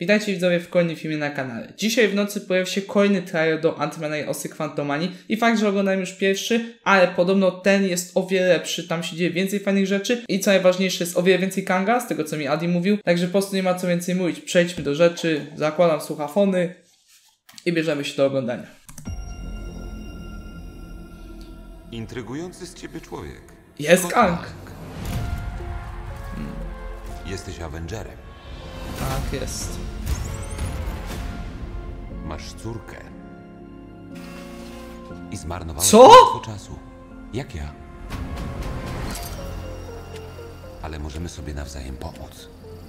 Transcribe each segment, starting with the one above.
Witajcie widzowie w kolejnym filmie na kanale. Dzisiaj w nocy pojawił się kolejny trailer do Ant-Mana i Osy Quantumanii i fakt, że oglądałem już pierwszy, ale podobno ten jest o wiele lepszy, tam się dzieje więcej fajnych rzeczy i co najważniejsze jest o wiele więcej Kanga, z tego co mi Adi mówił, także po prostu nie ma co więcej mówić. Przejdźmy do rzeczy, zakładam słuchafony i bierzemy się do oglądania. Intrygujący z ciebie człowiek. Jest Kang! Jesteś Avengerem. Tak, jest. Masz córkę. I zmarnowałeś Co? mnóstwo czasu. Jak ja. Ale możemy sobie nawzajem pomóc.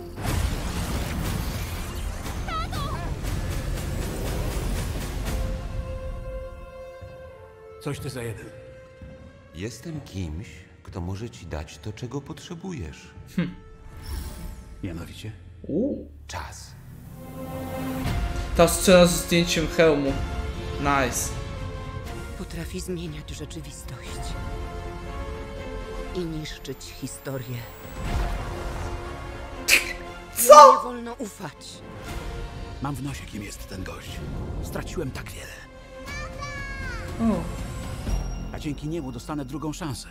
Coś ty za jeden. Jestem kimś, kto może ci dać to, czego potrzebujesz. Mianowicie? Czas. Ta scena z zdjęciem hełmu. Nice. Potrafi zmieniać rzeczywistość i niszczyć historię. Co? Nie wolno ufać. Mam w nosie, kim jest ten gość. Straciłem tak wiele. O. A dzięki niemu dostanę drugą szansę.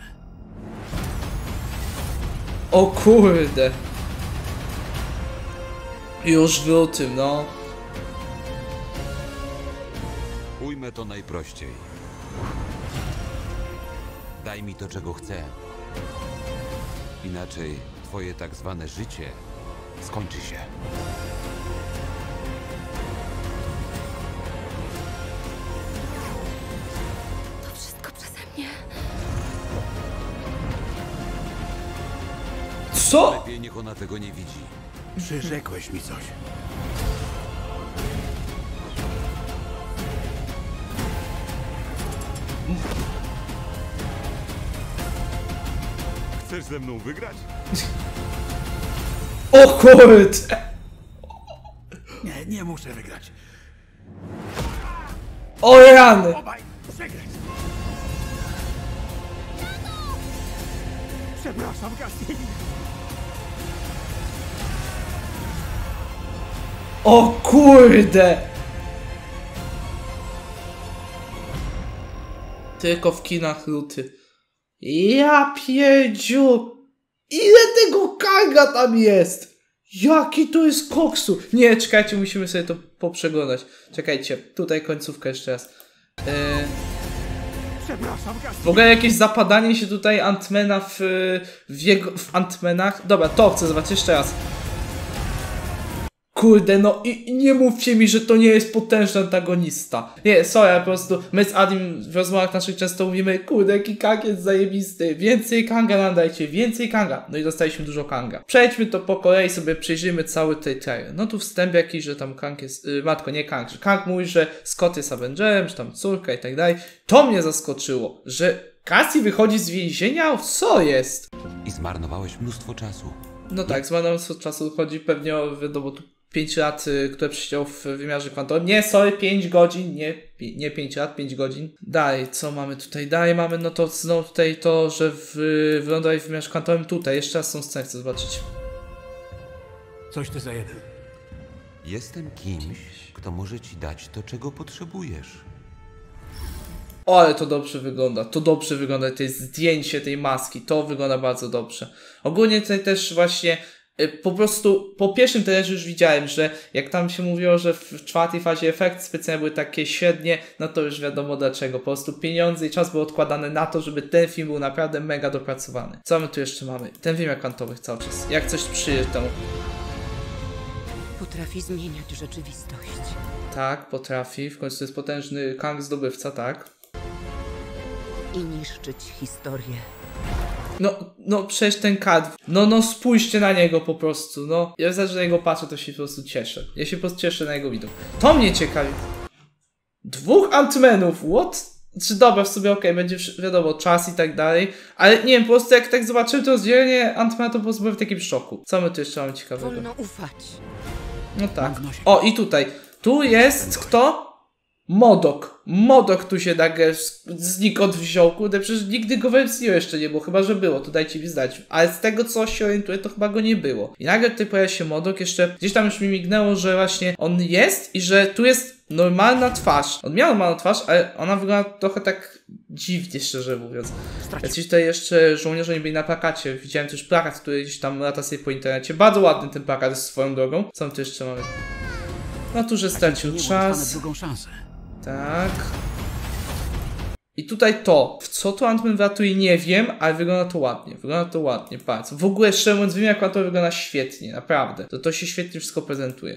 O kurde. Już w lutym, no. Ujmę to najprościej. Daj mi to, czego chcę. Inaczej twoje tak zwane życie skończy się. To wszystko przeze mnie. Co? Lepiej niech ona tego nie widzi. Przyrzekłeś mi coś. Chcesz ze mną wygrać? O kurde. Nie muszę wygrać. O rany. Obaj przegrać. Przepraszam, Cassini. O kurde. Tylko w kinach luty. Ja pierdziu. Ile tego Kanga tam jest? Jaki to jest koksu? Nie, czekajcie, musimy sobie to poprzeglądać. Czekajcie, tutaj końcówkę jeszcze raz. Przepraszam, Cassini. W ogóle jakieś zapadanie się tutaj Ant-Mana w Ant-Manach. Dobra, to chcę zobaczyć jeszcze raz. Kurde, no i nie mówcie mi, że to nie jest potężny antagonista. Nie, sorry, po prostu my z Adim w rozmowach naszych często mówimy, kurde, jaki Kang jest zajebisty, więcej Kanga nam dajcie, więcej Kanga. No i dostaliśmy dużo Kanga. Przejdźmy to po kolei, sobie przejrzymy cały tej trailer. No tu wstęp jakiś, że tam Kang jest, matko, nie Kang, że Kang mówi, że Scott jest Avengerem, że tam córka i tak dalej. To mnie zaskoczyło, że Cassie wychodzi z więzienia? Co jest? I zmarnowałeś mnóstwo czasu. No tak, z mnóstwo czasu chodzi pewnie o, wiadomo, tu 5 lat, które przesiedział w wymiarze kwantowym. Nie, sorry, 5 godzin, nie 5 lat, 5 godzin. Dalej, co mamy tutaj? Dalej mamy, no to znowu tutaj to, że wylądował w wymiarze kwantowym tutaj. Jeszcze raz tą scenę chcę zobaczyć. Coś ty za jeden. Jestem kimś, kto może ci dać to, czego potrzebujesz. O, ale to dobrze wygląda, to jest zdjęcie tej maski, to wygląda bardzo dobrze. Ogólnie tutaj też właśnie po prostu po pierwszym trailerze już widziałem, że jak tam się mówiło, że w czwartej fazie efekty specjalne były takie średnie, no to już wiadomo dlaczego. Po prostu pieniądze i czas były odkładane na to, żeby ten film był naprawdę mega dopracowany. Co my tu jeszcze mamy? Ten wymiar kwantowy cały czas. Jak coś przyjdzie temu. Potrafi zmieniać rzeczywistość Tak, potrafi. W końcu to jest potężny Kang zdobywca, tak? i niszczyć historię. No przecież ten kadr. No spójrzcie na niego po prostu, no. Ja zawsze na niego patrzę, to się po prostu cieszę. Ja się po prostu cieszę na jego widok. To mnie ciekawi. 2 Ant-Manów, what? Czy dobra, w sobie okej, będzie wiadomo, czas i tak dalej. Ale nie wiem, po prostu jak tak zobaczyłem to rozdzielenie Ant-Mana, to po prostu byłem w takim szoku. Co my tu jeszcze mamy ciekawego? Wolno ufać. No tak. O, i tutaj. Tu jest kto? Modok tu się nagle znikąd wziął, kurde, przecież nigdy go w MCU jeszcze nie było, chyba że było, to dajcie mi znać. Ale z tego co się orientuję, to chyba go nie było. I nagle tutaj pojawia się Modok, jeszcze gdzieś tam już mi mignęło, że właśnie on jest i że tu jest normalna twarz. On miał normalną twarz, ale ona wygląda trochę tak dziwnie, szczerze mówiąc. Jacyś tutaj jeszcze żołnierze nie byli na plakacie. Widziałem też plakat, który gdzieś tam lata sobie po internecie. Bardzo ładny ten plakat jest swoją drogą. Co my tu jeszcze mamy? No tu, że stracił czas. Drugą szansę. Tak. I tutaj to. W co to Ant-Man wratuje, nie wiem, ale wygląda to ładnie. Wygląda to ładnie, bardzo. W ogóle, szczerze mówiąc, wiem, jak to wygląda świetnie, naprawdę. To się świetnie wszystko prezentuje.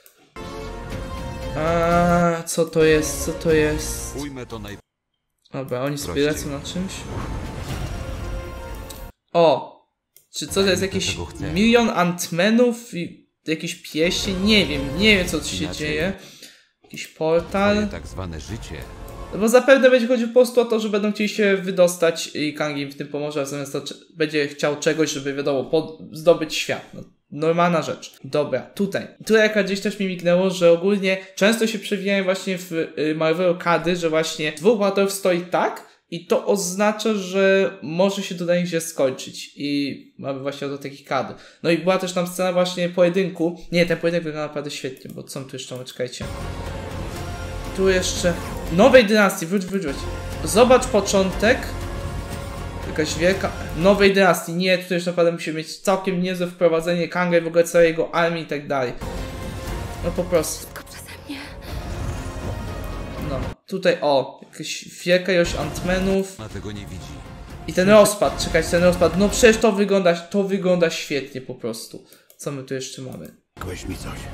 Co to jest? Co to jest? Ujmę to Dobra, oni sobie lecą na czymś. O! Czy co to jest jakiś milion Ant-Manów i jakieś pieśni? Nie wiem co tu się dzieje. Jakiś portal. tak zwane życie. No bo zapewne będzie chodziło po prostu o to, że będą chcieli się wydostać i Kang im w tym pomoże, a zamiast to będzie chciał czegoś, żeby wiadomo, zdobyć świat. No, normalna rzecz. Dobra, tutaj jaka gdzieś też mi mignęło, że ogólnie często się przewijają właśnie w Marvelu kady, że właśnie dwóch bohaterów stoi tak i to oznacza, że może się dodanie źle skończyć i mamy właśnie do takich kad. No i była też tam scena właśnie pojedynku. Nie, ten pojedynek wygląda naprawdę świetnie, bo co tu jeszcze, czekajcie. Tu jeszcze nowej dynastii, wróć. Zobacz początek. Jakaś wielka nowej dynastii. Nie, tutaj już naprawdę musimy mieć całkiem niezłe wprowadzenie Kanga i w ogóle całej jego armii i tak dalej. No po prostu. No, tutaj jakaś wielka ilość Ant-Manów. Na tego nie widzi. I ten rozpad, czekajcie, ten rozpad. No przecież to wygląda świetnie po prostu. Co my tu jeszcze mamy? Kłeś mi coś.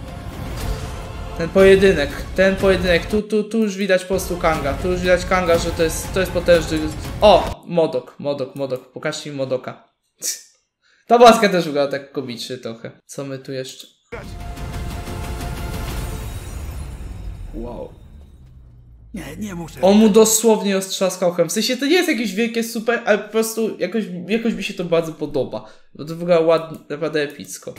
Ten pojedynek, tu już widać po prostu Kanga. Tu już widać Kanga, że to jest potężny. O! Modok. Pokażcie mi Modoka. Ta maska też wygląda tak komicznie trochę. Co my tu jeszcze? Wow. Nie muszę. On mu dosłownie roztrzaskał hełm. W sensie to nie jest jakieś wielkie super, ale po prostu jakoś mi się to bardzo podoba. Bo to wygląda ładnie, naprawdę epicko.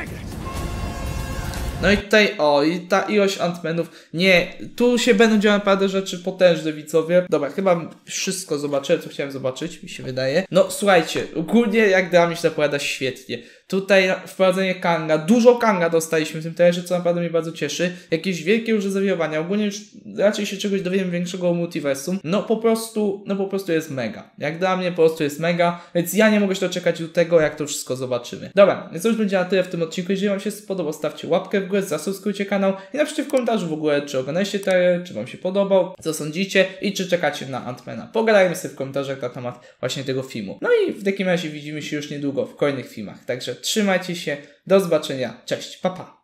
No i tutaj, i ta ilość Ant-Manów. Nie, tu się będą działy naprawdę rzeczy potężne, widzowie. Dobra, chyba wszystko zobaczyłem, co chciałem zobaczyć, mi się wydaje. No, słuchajcie, ogólnie jak dla mnie się zapowiada świetnie. Tutaj wprowadzenie Kanga, dużo Kanga dostaliśmy w tym trailerze, co naprawdę mnie bardzo cieszy. Jakieś wielkie już zawirowania, ogólnie już raczej się czegoś dowiemy większego o multiversum. No po prostu jest mega. Jak dla mnie po prostu jest mega, więc ja nie mogę się doczekać do tego, jak to wszystko zobaczymy. Dobra, więc to już będzie na tyle w tym odcinku. Jeżeli wam się spodobał, stawcie łapkę w górę, zasubskrybujcie kanał i napiszcie w komentarzu w ogóle, czy oglądaliście trailer, czy wam się podobał, co sądzicie i czy czekacie na Ant-Mana. Pogadajmy sobie w komentarzach na temat właśnie tego filmu. No i w takim razie widzimy się już niedługo w kolejnych filmach. Także trzymajcie się, do zobaczenia, cześć, pa pa!